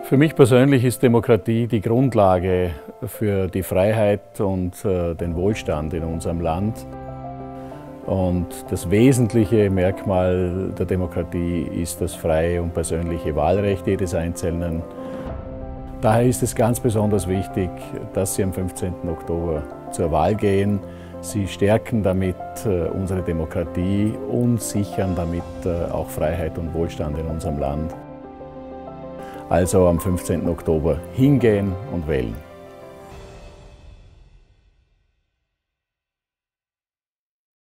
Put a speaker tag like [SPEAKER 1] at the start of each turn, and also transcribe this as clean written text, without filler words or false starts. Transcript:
[SPEAKER 1] Für mich persönlich ist Demokratie die Grundlage für die Freiheit und den Wohlstand in unserem Land. Und das wesentliche Merkmal der Demokratie ist das freie und persönliche Wahlrecht jedes Einzelnen. Daher ist es ganz besonders wichtig, dass Sie am 15. Oktober zur Wahl gehen. Sie stärken damit unsere Demokratie und sichern damit auch Freiheit und Wohlstand in unserem Land. Also am 15. Oktober hingehen und wählen.